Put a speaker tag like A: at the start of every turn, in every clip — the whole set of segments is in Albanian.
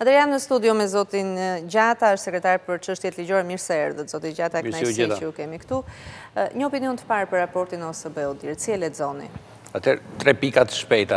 A: Atëherë jam në studio me zotin Gjata, është sekretar për çështjet ligjore. Mirë se erdhët, zoti Gjata, kënaqësi që ju kemi këtu. Një opinion të parë për raportin OSBE-ut, si e lexoni?
B: Atëherë, 3 pikat shpejta.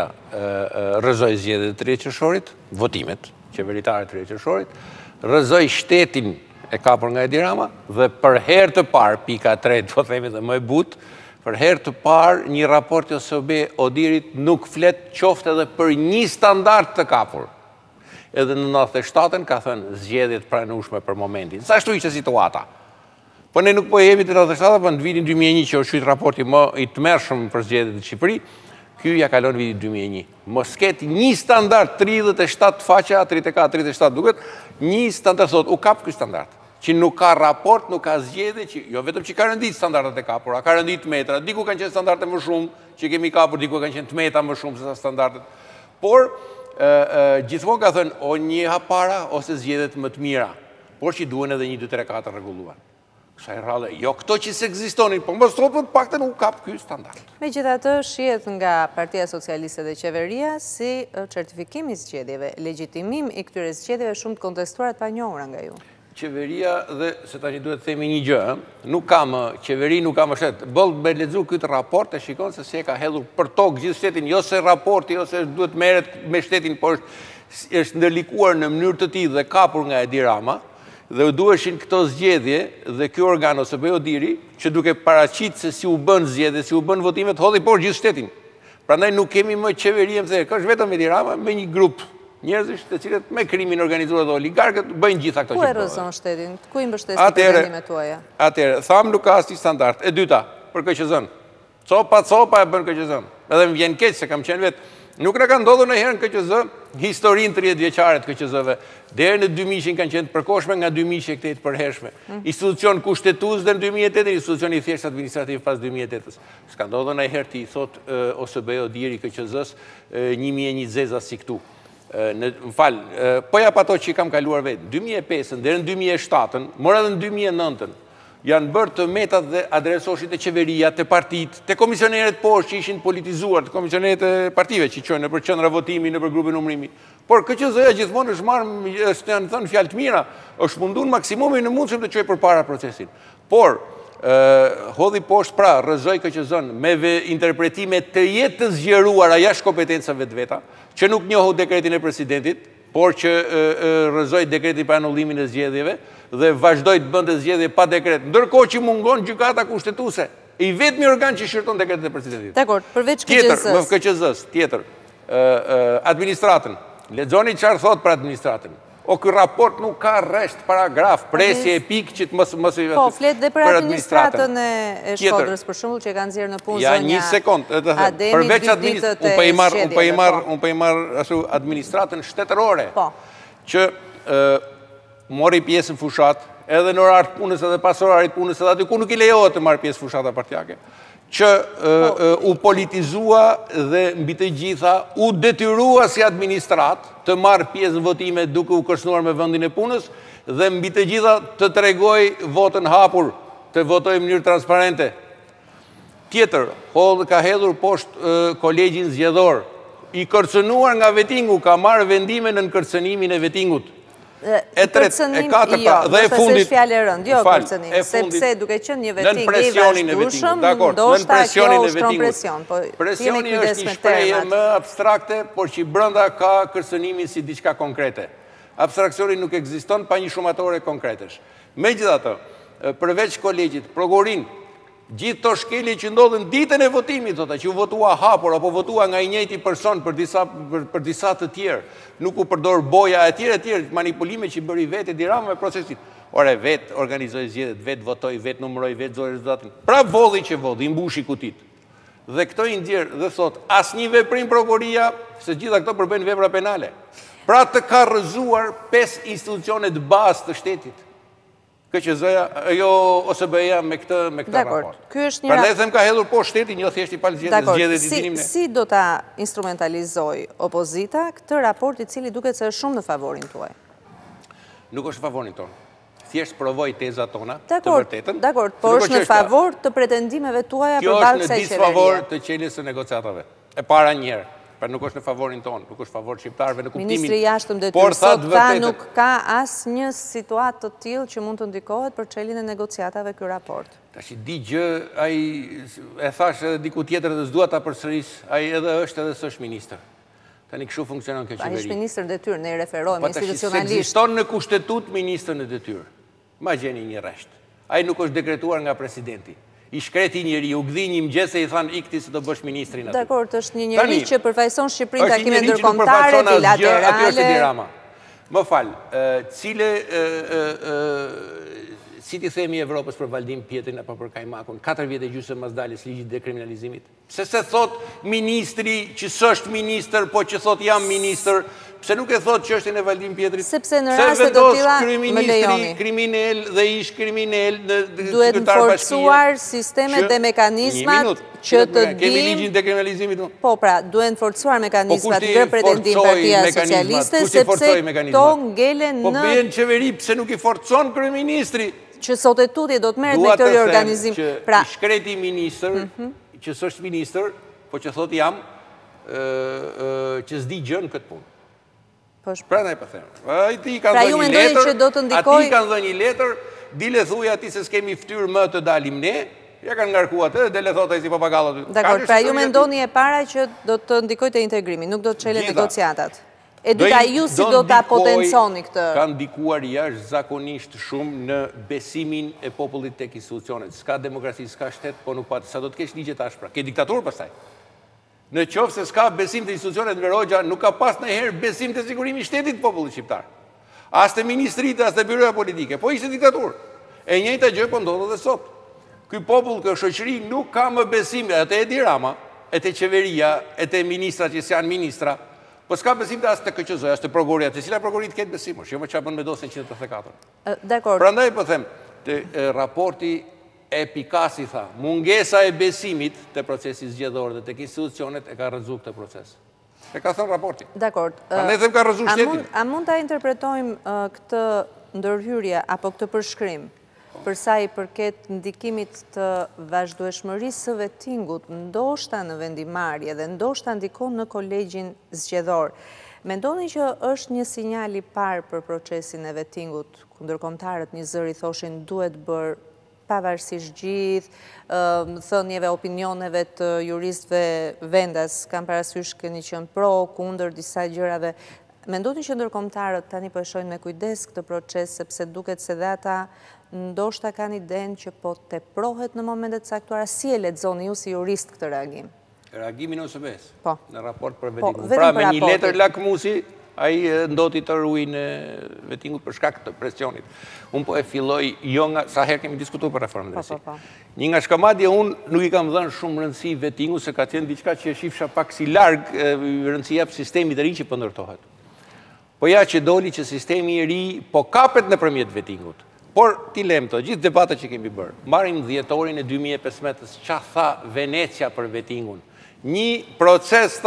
B: Rrëzoj zgjedhjet e 3 qershorit, votimet qeveritare të 3 qershorit, rrëzoj shtetin e kapur nga Edi Rama dhe për herë të parë, pika 3, do themi dhe më e butë, për herë të parë një raport i OSBE Odirit nuk flet qoftë edhe për një standard të kapur. Edhe në 97-ën ka thënë zgjedhjet pranueshme për momentin. Sa ashtu ishte situata. Po ne nuk po jemi të 97-ën, po në vitin 2001 që është raporti më i tmerrshëm për zgjedhjet në Shqipëri, ky ja kalon vitin 2001. Mos ketë një standard 37 faqe, 34-37 duket, një standard thot u kap ky standard. Që nuk ka raport, nuk ka zgjedhje, që jo vetëm që ka rëndit standardet e kapura, ka rëndit metra, diku kanë qenë standardet më shumë që kemi kapur, diku kanë qenë të meta më shumë se sa standardet. Por gjithmonë ka thënë o një hap para ose zgjedhjet më të mira, por që duhen edhe 1, 2, 3, 4 rregulluar. Kësaj rrallë, jo këto që s'ekzistonin, po mos thotë paktën u kap ky standard.
A: Megjithatë, shihet nga Partia Socialiste dhe Qeveria si certifikim i zgjedhjeve, legjitimim i këtyre zgjedhjeve shumë të kontestuara të panjohura nga ju.
B: Qeveria dhe, se tani duhet të themi një gjë, nuk kam qeveri, nuk kam shtet. Bëll me lexu këtë raport e shikon se si e ka hedhur për tokë gjithë shtetin, jo se raporti, jo se duhet merret me shtetin, por është ndërlikuar në mënyrë të tillë dhe kapur nga Edi Rama, dhe u duheshin këto zgjedhje dhe ky organ ose BE Odiri, që duke paraqit se si u bën zgjedhje, si u bën votimet, hodhi por gjithë shtetin. Prandaj nuk kemi më qeveri, ka është vetëm Edi Rama me një grup njerëzish të cilët me krimin organizuar dhe oligarkët bëjnë gjitha këto që
A: Ku e rrëzon shtetin? Ku i mbështesin pretendimet tuaja?
B: Atëherë, thamë nuk ka asnjë standard. E dyta, për KQZ-n. Copa e bën KQZ-n. Edhe më vjen keq se kam qenë vetë. Nuk na ka ndodhur ndonjëherë në KQZ historinë 30 vjeçare të KQZ-ve. Deri në 2000 kanë qenë të përkohshme, nga 2000 këtë të përhershme. Institucion kushtetues deri në 2008, institucioni i thjeshtë administrativ pas 2008-s. S'ka ndodhur ndonjëherë ti thot OSBE Odiri KQZ-s 1001 zeza si këtu. Më falë, po jap ato që i kam kaluar vetë, 2005-ën, deri në 2007-ën, mora edhe në 2009-ën, janë bërë të metat dhe adresoshit e qeveria, të partit, të komisioneret poshtë që ishin politizuar, të komisioneret e partive që qojnë në për qendra votimi, në për grupin numrimi. Por KQZ-ja gjithmonë është marrë, është janë thënë fjalë të mira, është mundun maksimumin në mundshëm të çojë përpara procesin. Por hodhi poshtë pra rrëzoi KQZ-n me interpretime të jetë të zgjeruara jashtë kompetencave të veta, që nuk njohu dekretin e presidentit, por që rrëzoi dekretin për anullimin e zgjedhjeve dhe vazhdoi të bënte zgjedhje pa dekret, ndërkohë që mungon gjykata kushtetuese, i vetmi organ që shërton dekretin e presidentit.
A: Dakor, përveç KQZ-s.
B: Tjetër, administratën. Lexoni çfarë thot për administratën. O ky raport nuk ka rresht paragraf, presje e pikë që të mos i
A: Po, flet dhe për administratën e Shkodrës, për shembull, që e kanë nxjerrë në punë zonja.
B: Ja, një sekond, përveç administratën, unë po i marr ashtu administratën shtetërore, që mori pjesë në fushat, edhe në orar të punës edhe pas orarit punës edhe aty ku nuk i lejohet të marrë pjesë fushata partijake, që u politizua dhe mbi të gjitha u detyrua si administrat të marrë pjesë në votime duke u kërcënuar me vendin e punës dhe mbi të gjitha të tregoj votën hapur, të votojë në mënyrë transparente. Tjetër, ka hedhur poshtë kolegjin zgjedhor, i kërcënuar nga vetingu, ka marrë vendime në kërcënimin e vetingut. E tretë, e katërta, dhe e fundit,
A: sepse duke qenë një veting i vazhdueshëm, ndoshta kjo ushtron presion.
B: Presioni është një shprehje më abstrakte, por që brenda ka kërcënimin si diçka konkrete. Abstraksioni nuk ekziston pa një shumatore konkretesh. Megjithatë, përveç kolegjit, prokurin, gjithë të shkelje që ndodhen ditën e votimit, që u votua hapur, apo votua nga i njëjti person për disa të tjerë, nuk u përdor boja e tjerë, manipulime që bëri vetë Edi Rama me procesin. Ore, vetë organizoi zgjedhjet, vetë votoi, vetë numëroi, vetë zori rezultatin. Pra vodhi që vodhi, mbushi kutit. Dhe këto i nxjerr dhe thot, asnjë veprim prokuria, se gjitha këto përbëjnë vepra penale. Pra të ka rrëzuar 5 institucione të bazë të shtetit. KQZ-ja, jo OSBE-ja me këtë raport. Prandaj them ka hedhur poshtë shtetin, jo thjesht i palë zgjedhjet i dinim ne.
A: Si do ta instrumentalizoj opozita këtë raport i cili duket se është shumë në favorin tuaj?
B: Nuk është favorin tonë. Thjesht provoj tezat tona të vërtetën.
A: Dakor, por është në favor të pretendimeve tuaja përballë kësaj qeverie.
B: Kjo është në disfavor të qeljes së negociatave. E para një herë. pra nuk është në favorin tonë, nuk është favor shqiptarëve në kuptimin.
A: Ministri i Jashtëm Detyrë sot tha nuk ka asnjë situatë të tillë që mund të ndikohet për çeljen e negociatave ky raport.
B: Tash di gjë, ai e thash edhe diku tjetër dhe s'dua ta përsëris, ai edhe është edhe s'është ministër. Tani kështu funksionon kjo qeveri.
A: Ai është ministër detyrë, ne i referohemi institucionalisht.
B: Se ekziston në kushtetut ministër në detyrë. Ma gjeni një rresht. Ai nuk është dekretuar nga presidenti. I shkreti njëri, u gdhi një mëngjes e i thanë ikti se do bësh ministrin aty.
A: Dakor, është një njeri që përfaqëson Shqipërinë takime ndërkombëtare bilaterale.
B: Aty është Edi Rama. Më fal, si ti themi Evropës për Valdim Pjetrin apo për Kajmakun, 4 vjet e gjysmë mas daljes ligjit dekriminalizimit? Pse se thot ministri që s'është ministër, po që thot jam ministër, pse nuk e thot çështjen e Valdim Pjetrit?
A: Sepse në raste të tilla më lejoni.
B: Kriminal dhe ish kriminal
A: duhet të forcuar sistemet dhe mekanizmat që të dim.
B: Kemi ligjin dekriminalizimit.
A: Po pra, duhen forcuar mekanizmat nga pretendim Partia Socialiste sepse to ngelen në.
B: Po bën qeveri pse nuk i forcon kryeministri?
A: Që sot e tutje do të merret me këtë organizim.
B: Pra, shkreti ministër, që s'është ministër, po që thot jam, që s'di gjën këtë punë. Pra ndaj po them. Ati kanë dhënë një letër, dile thuj ati se s'kemi ftyrë më të dalim ne, ja kanë ngarkuar atë, dele thot ai si papagallat.
A: Dakor, pra ju mendoni e para që do të ndikojë te integrimi, nuk do të çelën negociatat. E dyta ju si do ta potenconi këtë?
B: Kanë ndikuar jashtëzakonisht shumë në besimin e popullit tek institucionet. S'ka demokraci, s'ka shtet, po nuk sa do të kesh ligje tash pra. Ke diktaturë pastaj. Në qoftë se s'ka besim të institucionet në Verogja, nuk ka pas ndonjëherë besim të sigurimi i shtetit popullit shqiptar. As të ministritë, as të byroja politike, po ishte diktaturë. E njëjta gjë po ndodh edhe sot. Ky popull, kjo shoqëri nuk ka më besim te Edi Rama, e te qeveria, e te ministrat që janë ministra. Po s'ka besim të as të KQZ, as të prokuroria, të cila prokurorit ketë besim, jo më çfarë bën me dosjen 184.
A: Dakor.
B: Prandaj po them, raporti e Pikasi tha, mungesa e besimit te procesi zgjedhor dhe tek institucionet e ka rrezu këtë proces. E ka thënë raporti.
A: Dakor.
B: Prandaj them ka rrezu shtetin.
A: A mund ta interpretojmë këtë ndërhyrje apo këtë përshkrim përsa i përket ndikimit të vazhdueshmërisë së vettingut, ndoshta në vendimarrje dhe ndoshta ndikon në kolegjin zgjedhor. Mendoni që është një sinjal i parë për procesin e vettingut, ku ndërkombëtarët një zëri thoshin duhet bërë pavarësisht gjithë thënieve, opinioneve të juristëve vendas, kam parasysh keni qenë pro, kundër disa gjërave. Mendoni që ndërkombëtarët tani po e shohin me kujdes këtë proces sepse duket se dhe ata ndoshta kanë idenë që po teprohet në momentet caktuara. Si e lexoni ju si jurist këtë reagim?
B: Reagimin ose bes?
A: Po.
B: Në raport për vettingun. Pra me një letër lakmusi, ai ndoti të ruajnë vettingut për shkak të presionit. Unë po e filloj jo nga sa herë kemi diskutuar për reformën drejtësi. Një nga shkamatja unë nuk i kam dhënë shumë rëndësi vettingut se ka qenë diçka që e shifsha pak si larg rëndësi jap sistemit të ri që po ndërtohet. Po ja që doli që sistemi i ri po kapet nëpërmjet vettingut. Por ti lem të gjithë debatet që kemi bërë. Marrim dhjetorin e 2015-s, ç'a tha Venecia për vettingun. Një proces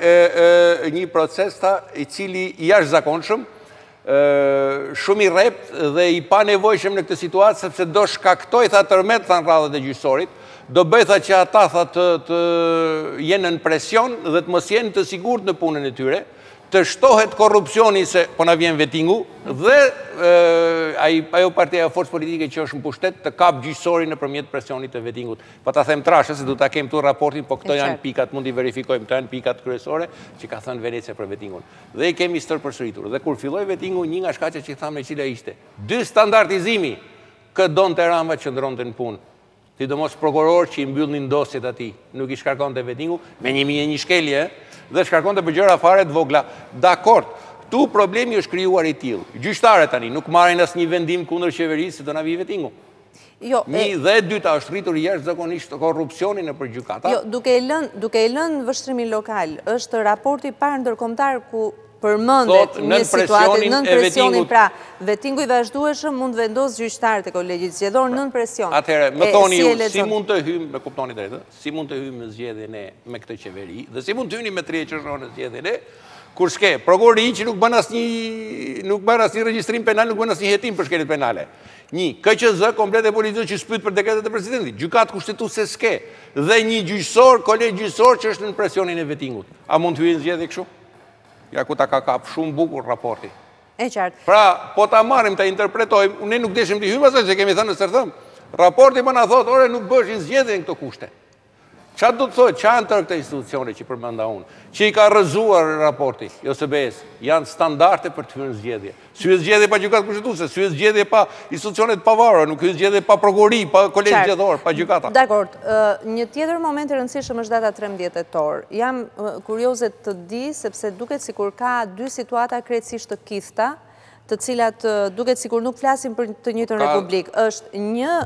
B: ta i cili i jashtëzakonshëm, shumë i rrept dhe i panevojshëm në këtë situatë sepse do shkaktoj tha tërmet than radhët e gjyqësorit, do bëj tha që ata tha të jenë në presion dhe të mos jenë të sigurt në punën e tyre, të shtohet korrupsioni se po na vjen vettingu dhe ajo partia e forcë politike që është në pushtet të kap gjyqësorin nëpërmjet presionit të vettingut. Po ta them trashë se do ta kem këtu raportin, po këto janë pikat, mund i verifikojmë, këto janë pikat kryesore që ka thënë Venecia për vettingun. Dhe i kemi stërpërsëritur. Dhe kur filloi vettingu, një nga shkaqet që thamë cila ishte, 2 standardizimi që donte Rama qëndronte në punë. Sidomos prokuror që i mbyllnin dosjet atij, nuk i shkarkonte vettingu me 1001 shkelje, dhe shkarkonte për gjëra fare të vogla. Dakord, tu problemi është krijuar i tillë. Gjyqtarët tani nuk marrin asnjë vendim kundër qeverisë se do na vi vettingu.
A: Jo,
B: një dhe e dyta është rritur jashtëzakonisht korrupsioni nëpër gjykata.
A: Jo, duke i lënë vështrimin lokal, është raporti i parë ndërkombëtar ku përmendet një situatë nën presionin, pra vettingu i vazhdueshëm mund vendos gjyqtarët e kolegjit zgjedhor nën presion.
B: Atëherë, më thoni ju, si mund të hyjmë, me kuptoni drejtë, si mund të hyjmë në zgjedhjen me këtë qeveri dhe si mund të hyjmë me 3 qershor në zgjedhjen kur s'ke prokurori që nuk bën asnjë regjistrim penal, nuk bën asnjë hetim për shkeljet penale. Një, KQZ komplet e policisë që shpyt për dekretet e presidentit. Gjykatë kushtetuese s'ke. Dhe një gjyqësor, kolegj gjyqësor që është në presionin e vetingut. A mund të hyjë në zgjedhje kështu? Ja ku ta ka kap shumë bukur raporti.
A: E qartë.
B: Pra, po ta marrim, ta interpretojmë, ne nuk deshim të hyjmë asaj që kemi thënë në sërthëm. Raporti më na thotë, ore nuk bëshin zgjedhje në këto kushte. Qa do të thotë, qa në tërë këta institucione që përmenda unë, që i ka rëzuar raporti, JSBS, janë standarte për të hyrë në zgjedhje. Syhet zgjedhje pa gjykatë kushtetuese, syhet zgjedhje pa institucionet pavarura, nuk hyhet zgjedhje pa prokurori, pa kolegj zgjedhor, pa gjykata.
A: Dakord, një tjetër moment i rëndësishëm është data 13 tetor. Jam kurioze të di, sepse duket sikur ka dy situata krejtësisht të kithta, të cilat duket sikur nuk flasin për të njëjtën republikë. Është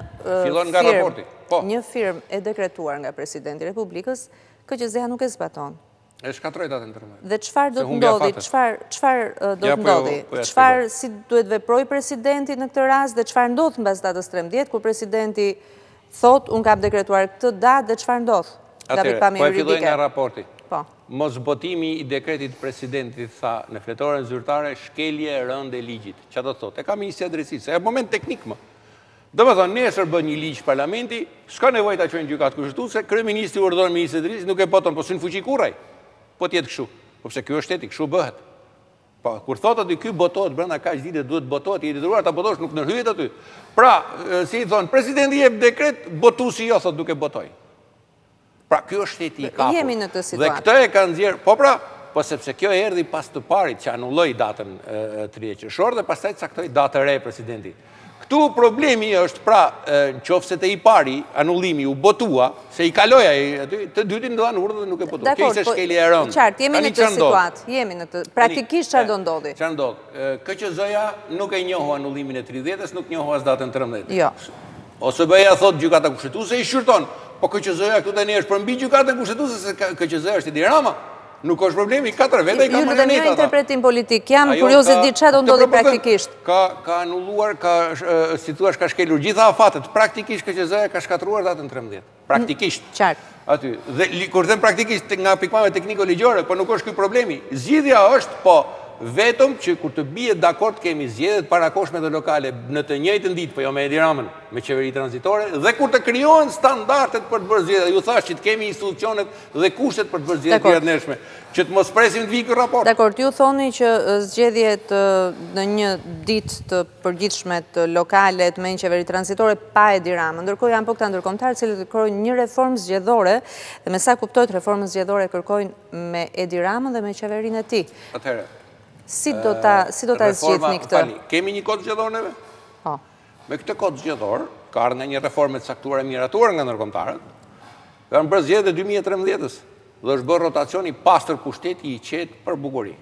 A: një firmë e dekretuar nga presidenti i Republikës, KQZ-ja nuk e zbaton.
B: E shkatroj datën 13.
A: Dhe çfarë do të ndodhi? Çfarë do të ndodhi? Çfarë si duhet veproj presidenti në këtë rast dhe çfarë ndodh mbas datës 13 kur presidenti thotë unë kam dekretuar këtë datë dhe çfarë ndodh?
B: Atëherë, po e filloj nga raporti.
A: Po.
B: Mos botimi i dekretit presidentit tha në fletoren zyrtare shkelje e rënde e ligjit. Qa do të thotë? E ka Ministria e Drejtësisë. E moment teknik më. Do më thonë, nesër bën një ligj parlamenti, s'ka nevojë ta çojnë gjykatë kushtetuese, kryeministri urdhon Ministrin e Drejtësisë, nuk e boton, po s'në fuqi kurraj. Po të jetë kështu. Po pse ky është shteti, kështu bëhet. Po kur thotë aty ky botohet brenda kaq ditë duhet botohet, i detyruar ta botosh, nuk ndërhyjet aty. Pra, si i thon, presidenti jep dekret, botuesi jo thot duke botoj. Pra, ky është shteti i kapur.
A: Jemi në këtë situatë.
B: Dhe këtë e kanë nxjerr, po pra, po sepse kjo erdhi pas të parit që anulloi datën 30 qershor dhe pastaj caktoi datë re presidenti. Këtu problemi është, pra, nëse te i pari anullimi u botua, se i kaloi ai aty, të dytin do dhanë urdhë dhe nuk e botua. Kjo ishte shkelje e rëndë.
A: Qartë, jemi në këtë situatë, jemi në të praktikisht çfarë do ndodhi?
B: Çfarë ndodh? KQZ-ja nuk e njohu anullimin e 30-s, nuk njohu as datën 13.
A: Jo.
B: OSBE-ja thot gjykata kushtetuese i shqyrton. Po KQZ-ja këtu tani është përmbi gjykatën kushtetuese se KQZ-ja është Edi Rama. Nuk është problemi, 4 vete i ka marioneta.
A: Ju lutem, jo interpretim politik, jam kurioze di çfarë do ndodhi praktikisht.
B: Ka anulluar, si thua, ka shkelur gjitha afatet. Praktikisht KQZ-ja ka shkatruar datën 13. Praktikisht.
A: Qartë.
B: Aty. Dhe kur them praktikisht nga pikpamje tekniko-ligjore, po nuk është ky problemi. Zgjidhja është po vetëm që kur të bie dakord kemi zgjedhjet parakoshme dhe lokale në të njëjtën ditë, po jo me Edi Ramën, me qeveri tranzitore, dhe kur të krijohen standardet për të bërë zgjedhje. Ju thash që të kemi institucionet dhe kushtet për të bërë zgjedhje të ndershme, që të mos presim të vijë ky raport.
A: Dakor, ju thoni që zgjedhjet në një ditë të përgjithshme të lokale me një qeveri tranzitore pa Edi Ramën, ndërkohë janë po këta ndërkombëtarë që kërkojnë një reformë zgjedhore, dhe me sa kuptohet reformën zgjedhore kërkojnë me Edi Ramën dhe me qeverinë e tij.
B: Atëherë,
A: si do ta zgjidhni këtë?
B: Kemi një kod zgjedhor neve?
A: Po.
B: Me këtë kod zgjedhor, ka ardhur nga një reformë të caktuar e miratuar nga ndërkombëtarët. Kanë bërë zgjedhje 2013-s dhe është bërë rotacioni pastër pushteti i qetë për bukuri.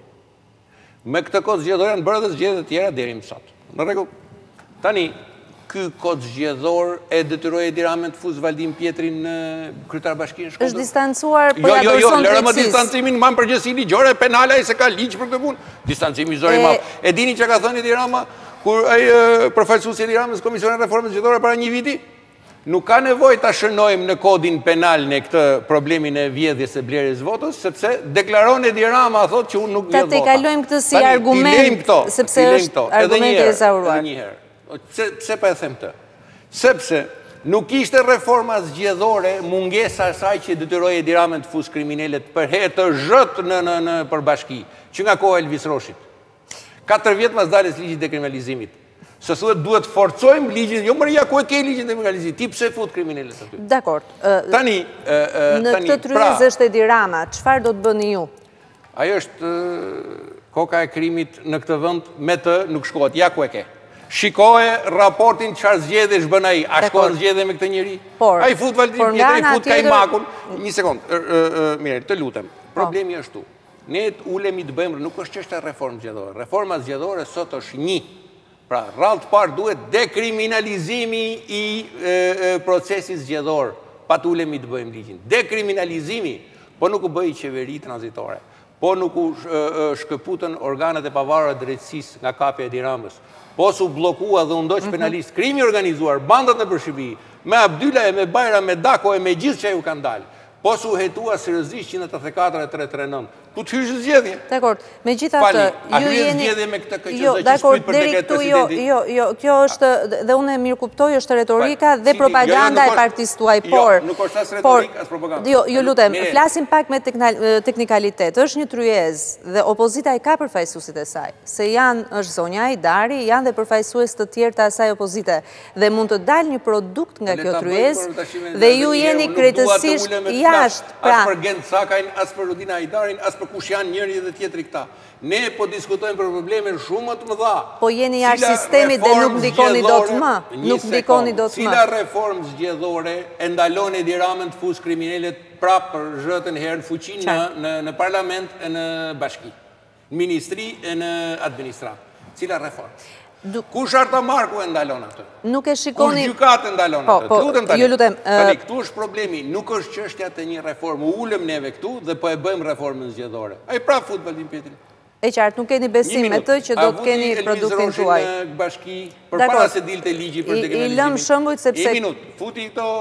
B: Me këtë kod zgjedhor janë bërë edhe zgjedhje të tjera deri më sot. Në rregull. Tani, ky kod zgjedhor e detyroi Edi Ramën të fuzë Valdim Pjetrin në kryetar bashkinë Shkodër.
A: Është distancuar për
B: ja person
A: drejtësisë.
B: Lërë më distancimin, më përgjithësi ligjore, penale, ai se ka ligj për këtë punë. Distancimi zori madh. E dini çka ka thënë Edi Rama kur ai përfaqësuesi Edi Ramës Komisionin e Reformës Zgjedhore para një viti? Nuk ka nevojë ta shënojmë në kodin penal në këtë problemin e vjedhjes së blerjes votës, sepse deklaron Edi Rama thotë që unë nuk vjedh vota.
A: Ta kalojmë këtë si argument, sepse është argumenti i zauruar.
B: Edhe një herë. Pse pa e them këtë? Sepse nuk ishte reforma zgjedhore mungesa e saj që detyroi Edi Ramën të fusë kriminalet për herë të zhët në përbashki, që nga koha e Elvis Roshit. 4 vjet pas daljes ligjit dekriminalizimit. Se thuhet duhet forcojmë ligjin, jo mërja ku e ke ligjin dekriminalizimit, ti pse fut kriminalet aty?
A: Dakor.
B: Tani,
A: në këtë tryezë është Edi Rama, çfarë do të bëni ju?
B: Ajo është koka e krimit në këtë vend, me të nuk shkohet, ja ku e ke. Shikoje raportin çfarë zgjedhjesh bën ai, a shkon zgjedhje me këtë njerëz? Ai fut Valdim Pjetrin, fut Kajmakun. Një sekond, mirë, të lutem. Problemi është këtu. Ne ulemi të bëjmë, nuk është çështja reformë zgjedhore. Reforma zgjedhore sot është një. Pra, rrallë të parë duhet dekriminalizimi i procesit zgjedhor, pa të ulemi të bëjmë ligjin. Dekriminalizimi, po nuk u bëj qeveri tranzitore, po nuk u shkëputën organet e pavarura drejtësisë nga kapja e Edi Ramës, po su blokua dhe undoq penalist, krimi organizuar, bandat në përshqipëri, me Abdyla e me Bajra, me Dako e me gjithë që ju kanë dalë, po su hetua seriozisht 184 e 339, Tu të hysh në zgjedhje.
A: Dakor, megjithatë,
B: a hyje zgjedhje me këtë KQZ që shkruajt për dekret presidentit?
A: Jo, kjo është, dhe unë e mirë kuptoj, është retorika dhe propaganda e partisë tuaj, por...
B: Jo, nuk është as retorikë, as propaganda.
A: Jo, lutem, flasim pak me teknikalitet. Është një tryezë dhe opozita i ka përfaqësuesit e saj, se është zonja Hajdari, janë dhe përfaqësues të tjerë të asaj opozite, dhe mund të dalë një produkt nga kjo tryezë, dhe ju jeni krejtësisht jashtë.
B: As për Gent Sakajn, as për Rudina Hajdarin, as për kush janë njëri dhe tjetri këta. Ne po diskutojmë për probleme shumë të mëdha.
A: Po jeni jashtë sistemit dhe nuk ndikoni dot më. Nuk ndikoni dot më.
B: Cila reformë zgjedhore e ndalon Edi Ramën të fusë kriminalet prapë për zhëtën herë në fuqinë në parlament e në bashki, në ministri e në administratë. Cila reformë? Kush Arta Marku e ndalon atë?
A: Nuk e shikoni...
B: Kush gjykatë e ndalon atë? Lutem tani.
A: Lutem.
B: Tani, këtu është problemi. Nuk është çështja të një reformë. Ulëm neve këtu dhe po e bëjmë reformën zgjedhore. Ai prapë fut Valdin Petrin.
A: E qartë, nuk keni besim me të që do të keni produktin tuaj.
B: A vuti Elvin Roshin në bashki përpara se dilte ligji për dekriminalizimin?
A: I lëm shembujt sepse...
B: Një minut. Futi këto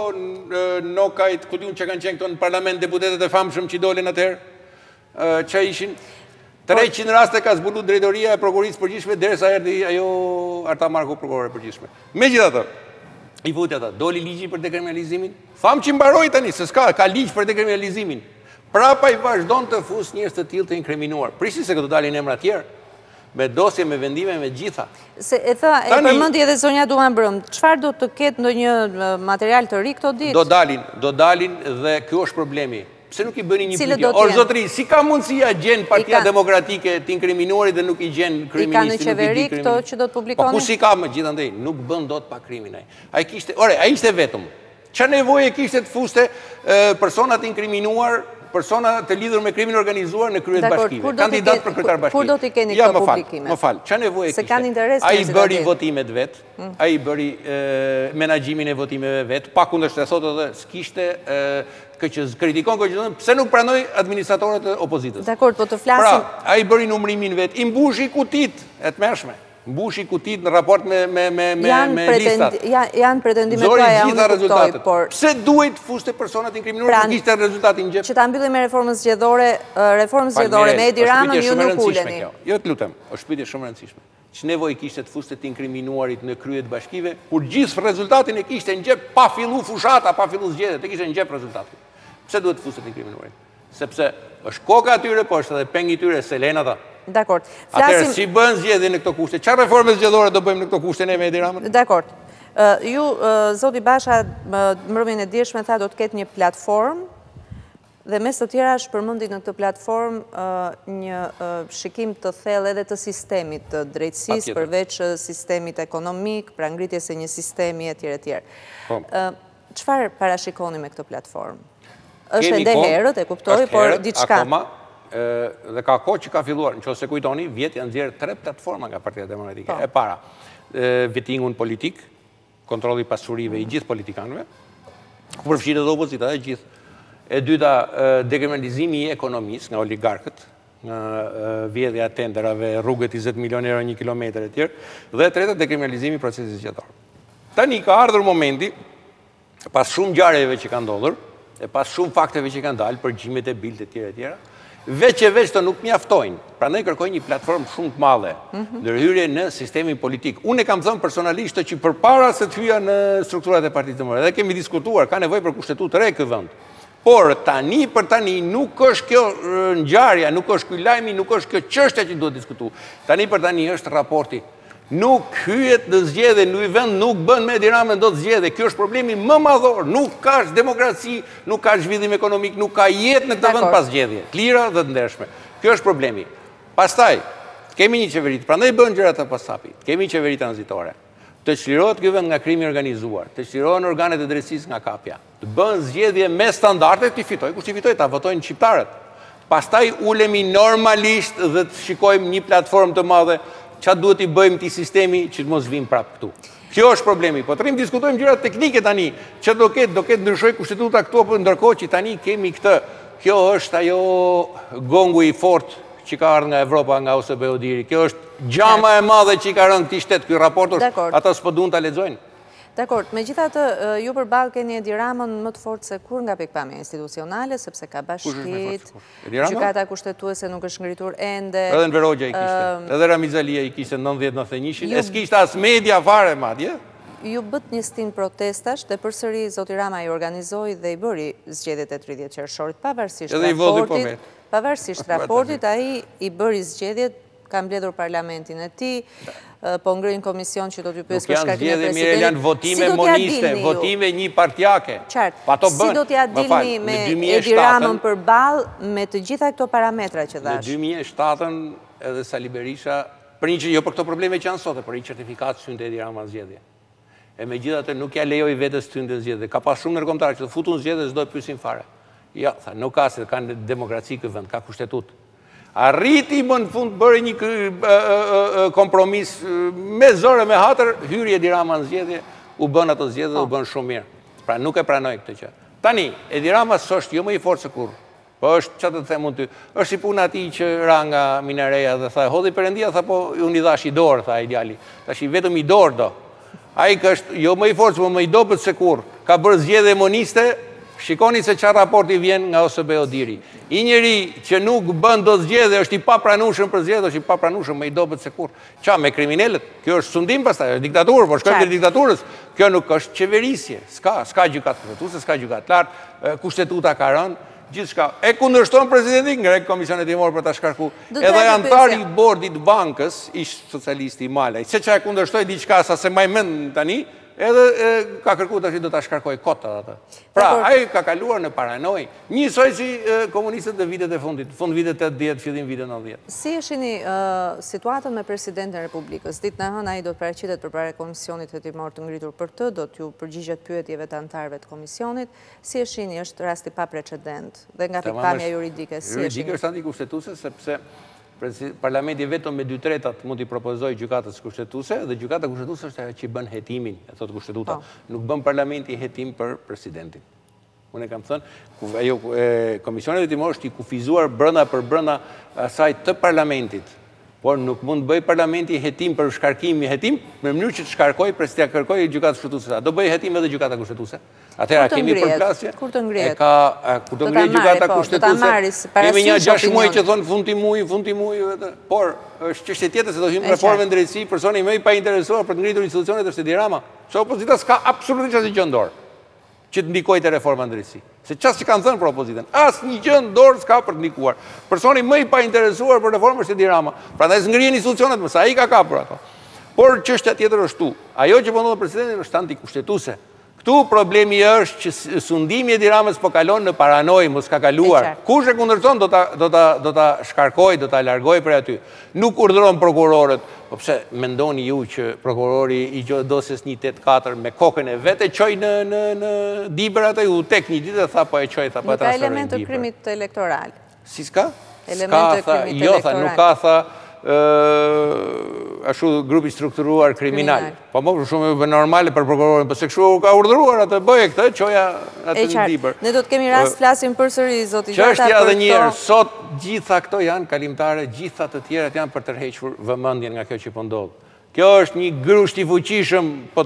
B: nokajt, ku diun që kanë qenë këto në parlament, deputetet e famshëm që dolin atëherë, që ishin 300 raste ka zbulu drejtoria e prokurisë përgjithshme derisa erdhi ajo Arta Marku prokurore përgjithshme. Megjithatë, i futi ata, doli ligji për dekriminalizimin. Fam që mbaroi tani se ka ligj për dekriminalizimin. Prapa i vazhdon të fus njerëz të tillë të inkriminuar. Prisi se do dalin emra të tjerë me dosje, me vendime, me gjitha.
A: Se e përmendi edhe zonja Duan Brëm, çfarë do të ketë ndonjë material të ri këto ditë?
B: Do dalin dhe ky është problemi. Pse nuk i bëni një pyetje? Or zotëri, si ka mundësia gjen Partia Demokratike të inkriminuarit dhe nuk i gjen kriministin?
A: I ka në qeveri këto që do të publikoni?
B: Po ku si ka më gjithandej? Nuk bën dot pa krimin ai. Ai ishte vetëm. Ç'a nevoje kishte të fuste persona të inkriminuar, persona të lidhur me krimin organizuar në krye të bashkive, kandidat për kryetar bashkie.
A: Kur do t'i keni këto publikime?
B: Më fal, ç'a nevoje kishte?
A: Se kanë interes
B: ai bëri votimet vet, ai bëri menaxhimin e votimeve vet, pakundërshtë thotë edhe s'kishte kritikon KQZ-n, pse nuk pranoi administratorët e opozitës.
A: Dakor, po të flasim.
B: Pra, ai bëri numrimin vet, i mbushi kutit e tmerrshme. Mbushi kutit në raport me listat.
A: Janë pretendime tuaja, unë kuptoj, por...
B: Pse duhet fuste personat inkriminuar që kishte rezultatin gjep?
A: Që ta mbyllim me reformën zgjedhore me Edi Ramën, ju nuk uleni.
B: Jo të lutem, është pyetje shumë e rëndësishme. Që nevojë kishte të fuste të inkriminuarit në krye të bashkive, kur gjithë rezultatin e kishte në gjep pa fillu fushata, pa fillu zgjedhjet, e kishte në gjep rezultatin. Pse duhet të fuste të inkriminuarit? Sepse është koka atyre, po është edhe pengi tyre, Selena tha.
A: Dakor.
B: Atëherë, si bën zgjedhje në këto kushte? Çfarë reforme zgjedhore do bëjmë në këto kushte ne me Edi Ramën?
A: Dakor. Ju, zoti Basha, mbrëmjen e dieshme tha do të ketë një platformë dhe mes të tjera shpërmendi në këtë platformë një shikim të thellë edhe të sistemit të drejtësisë, përveç sistemit ekonomik, pra ngritjes së një sistemi etj. Çfarë parashikoni me këtë platformë? Është ende herët, e kuptoj, por diçka.
B: Dhe ka kohë që ka filluar, nëse kujtoni, vjet janë nxjerrë 3 platforma nga Partia Demokratike. E para, vettingun politik, kontrolli i pasurive i gjithë politikanëve, ku përfshihet edhe opozita e gjithë. E dyta, dekriminalizimi i ekonomisë nga oligarkët, nga vjedhja e tenderave, rrugët 20 milionë euro 1 kilometër e tjerë, dhe e treta, dekriminalizimi i procesit zgjedhor. Tani ka ardhur momenti, pas shumë ngjarjeve që kanë ndodhur, e pas shumë fakteve që kanë dalë, përgjimet e bilt e tjera, veç e veç të nuk mjaftojnë. Prandaj kërkoj një platformë shumë të madhe, ndërhyrje në sistemin politik. Unë e kam thënë personalisht që përpara se të hyja në strukturat e Partisë Demokratike, dhe kemi diskutuar, ka nevojë për kushtetutë të re ky vend. Por tani për tani nuk është kjo ngjarja, nuk është ky lajmi, nuk është kjo çështja që duhet diskutuar. Tani për tani është raporti. Nuk hyet në zgjedhje, në një vend nuk bën me Edi Ramën do të zgjedhje. Kjo është problemi më madhor. Nuk ka demokraci, nuk ka zhvillim ekonomik, nuk ka jetë në këtë vend pas zgjedhje. Të lira dhe të ndershme. Kjo është problemi. Pastaj, kemi një qeveri, prandaj bën gjërat e pasapi. Kemi një qeveri tranzitore. Të çlirohet ky vend nga krimi organizuar, të çlirohen organet e drejtësisë nga kapja. Të bën zgjedhje me standarde të fitoj, kush i fitoj ta votojnë shqiptarët. Pastaj ulemi normalisht dhe të shikojmë një platformë të madhe. Çfarë duhet i bëjmë ti sistemi që të mos vim prapë këtu. Kjo është problemi. Po trim diskutojmë gjëra teknike tani. Që do ketë ndryshoj kushtetuta këtu apo ndërkohë që tani kemi këtë. Kjo është ajo gongu i fortë që ka ardhur nga Evropa, nga OSBE Odiri. Kjo është gjama e madhe që i ka rënë këtij shtet ky raport. Ata s'po duan ta lexojnë.
A: Dakor, me gjitha të ju përballë keni Edi Ramën më të fortë se kur nga pikpamja institucionale, sepse ka bashkit, gjykata kushtetuese nuk është ngritur ende.
B: Edhe në Verogja i kishte, edhe Ramizalia i kishte 90-91, e s'kishte as media fare madje.
A: Ju bët një stin protestash dhe përsëri zoti Rama i organizoi dhe i bëri zgjedhjet e 30 qershorit, pavarësisht raportit, ai i bëri zgjedhjet, ka mbledhur parlamentin e tij, po ngrin komision që do t'ju pyes për shkarkimin e presidentit.
B: Janë votime moniste, votime një partijake.
A: Qartë, si do t'ja dilni me Edi Ramën përballë me të gjitha këto parametra që dhash?
B: Në 2007 edhe Sali Berisha, jo për këto probleme që janë sot, për një certifikat synte Edi Rama zgjedhje. E megjithatë nuk ja lejoi vetes synte zgjedhje. Ka pas shumë nërkombëtar që të futun zgjedhje s'do të pyesin fare. Ja, tha, nuk ka se kanë demokraci ky vend, ka kushtetut. Arriti më në fund bëri një kompromis me zore me hatër, hyri Edi Rama në zgjedhje, u bën ato zgjedhje, u bën shumë mirë. Pra nuk e pranoj këtë që. Tani, Edi Rama s'është jo më i fortë se kur. Po është, që të them unë ty, është si puna ati që ra nga Minareja dhe tha, hodhi Perëndia, tha po unë i dhash i dorë, tha ideali. Tash i vetëm i dorë do. Ai është jo më i fortë, po më i dobët se kur. Ka bërë zgjedhje moniste. Shikoni se çfarë raporti vjen nga OSB Odiri. I njeri që nuk bën do zgjedhje është i papranueshëm për zgjedhje, është i papranueshëm më i dobët se kur. Qa me kriminalët? Kjo është sundim pastaj, është diktaturë, po shkojmë te diktaturës. Kjo nuk është qeverisje. S'ka gjykatë kushtetuese, s'ka gjykatë lartë, kushtetuta ka rënë, gjithçka. E kundërshton presidentin ngrek komisionin timor për ta shkarku. Edhe antari i bordit bankës, ish socialisti i Malaj. Se çka e kundërshtoi diçka sa se më mend tani, edhe ka kërku të që do të shkarkoj kotë atë. Pra, ai ka kaluar në paranoj, njësoj si komunistët dhe vitet e fundit, fund vitet 80, fillim vitet 90.
A: Si e shini situatën me presidentin e Republikës? Ditë në hënë ai do të paraqitet përpara komisionit hetimor të ngritur për të, do t'ju përgjigjet pyetjeve të antarëve të komisionit. Si e shini, është rasti pa precedent dhe nga pikpamja juridike?
B: Juridike është antikushtetuese sepse Parlamenti vetëm me 2/3 mund t'i propozoj gjykatës kushtetuese dhe gjykata kushtetuese është ajo që bën hetimin, e thotë kushtetuta. Nuk bën parlamenti hetim për presidentin. Unë e kam thënë, komisionet hetimor është i kufizuar brenda për brenda asaj të parlamentit. Por nuk mund bëj parlamenti hetim për shkarkimi hetim, në mënyrë që të shkarkoj për s'tja kërkoj gjykata kushtetuese. Do bëj hetim edhe gjykata kushtetuese. Atëherë kemi përplasje.
A: Kur të ngrihet?
B: Kur të ngrihet gjykata kushtetuese. Kemi një 6 muaj që thonë fund i muaj, por është çështje tjetër se do hyjmë reformën në drejtësi, personi më i painteresuar për të ngritur institucionet është Edi Rama. Se opozita s'ka absolutisht asnjë gjë në dorë që të ndikojë te reforma në drejtësi. Se çfarë që kanë thënë për opozitën, asnjë gjë në dorë s'ka për të ndikuar. Personi më i painteresuar për reformën është Edi Rama. Prandaj s'ngrihen institucionet më sa ai ka kapur ato. Por çështja tjetër është këtu. Ajo që po ndodh presidentin është antikushtetuese. Këtu problemi është që sundimi Edi Ramës po kalon në paranojë, mos ka kaluar. Kush e kundërshton do ta shkarkoj, do ta largoj prej aty. Nuk urdhëron prokurorët. Po pse mendoni ju që prokurori i dosjes 184 me kokën e vet e çoi në Dibër atë u tek një ditë tha po e çoi tha po e transferoi.
A: Ka element të krimit elektoral.
B: Si s'ka?
A: Element të krimit elektoral.
B: Jo, tha, nuk ka tha ashtu grupi strukturuar kriminal. Po më shumë normale për prokurorin, përse kështu ka urdhëruar atë bëje këtë, çoja atë në Dibër.
A: Ne do të kemi rast flasim përsëri zoti Gjata.
B: Çështja edhe një herë, sot gjitha këto janë kalimtare, gjitha të tjerat janë për tërhequr vëmendjen nga kjo që po ndodh. Kjo është një grusht i fuqishëm, po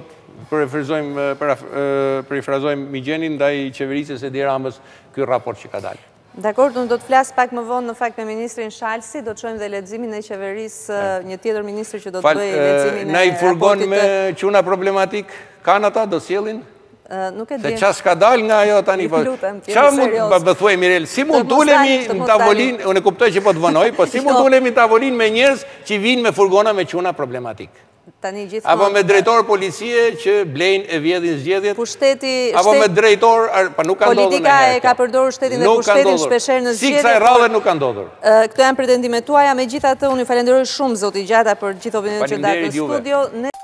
B: perifrazojmë Migjenin ndaj qeverisë së Edi Ramës ky raport që ka dalë.
A: Dakor, unë do të flas pak më vonë në fakt me ministrin Shalsi, do të çojmë dhe leximin e qeverisë, një tjetër ministër që do të bëjë leximin e raportit.
B: Na i furgon me çuna problematik, kanë ata do sjellin?
A: Nuk e di.
B: Se çfarë ska dal nga ajo tani po. Çfarë mund të thuaj Mirel, si mund të ulemi në tavolinë, unë kuptoj që po të vënoj, po si mund të ulemi në tavolinë me njerëz që vinë me furgona me çuna problematik? Apo me drejtor policie që blejnë e vjedhin zgjedhjet? Apo me drejtor, pa nuk ka ndodhur në
A: politika e ka përdorur shtetin dhe pushtetin shpeshherë në zgjedhje.
B: Si kësaj radhe nuk ka ndodhur.
A: Këto janë pretendimet tuaja, megjithatë unë ju falenderoj shumë zoti Gjata për gjithë opinionin që ndat në studio.